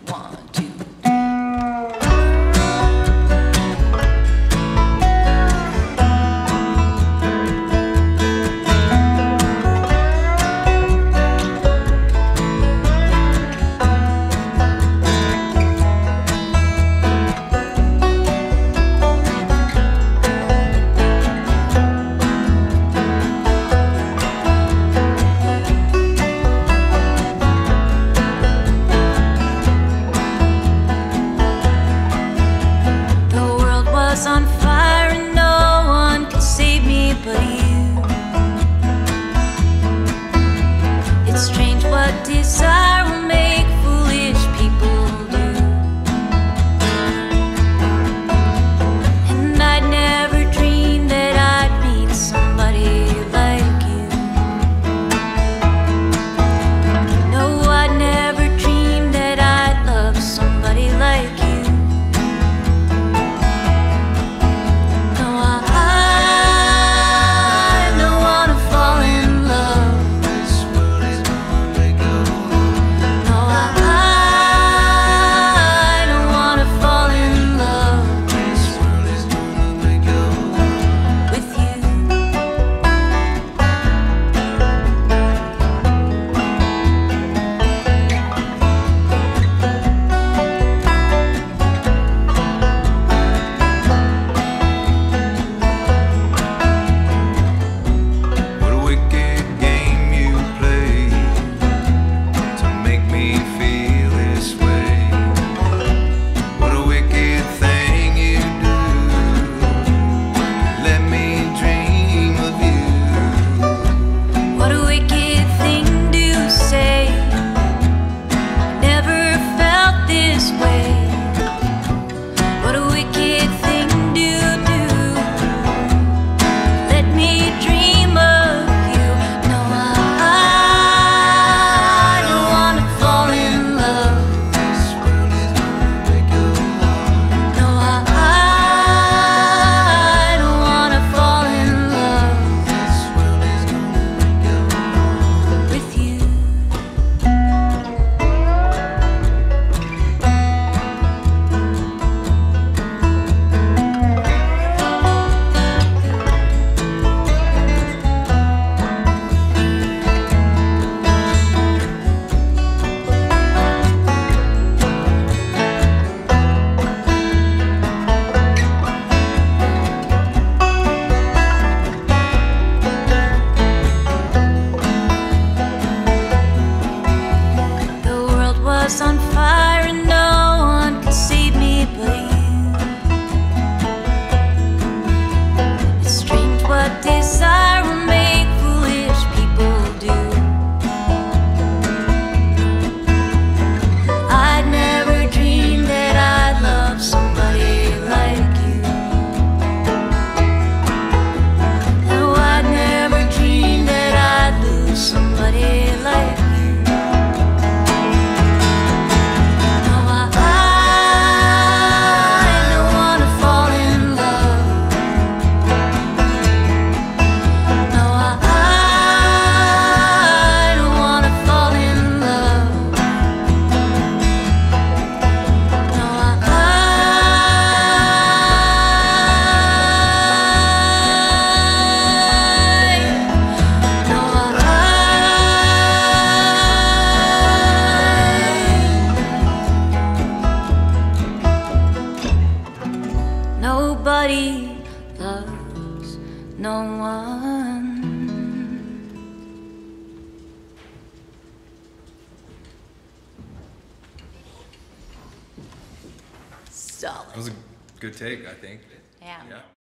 1, 2. On fire and no one could save me but you. It's strange what desire will make foolish people do. And I'd never dreamed that I'd meet somebody like you. No, I'd never dreamed that I'd love somebody like you. On fire and no one could save me but you. It's strange what desire will make foolish people do. I'd never dreamed that I'd love somebody like you. No, I'd never dreamed that I'd lose somebody like you. Nobody loves no one. Solid. That was a good take, I think. Yeah.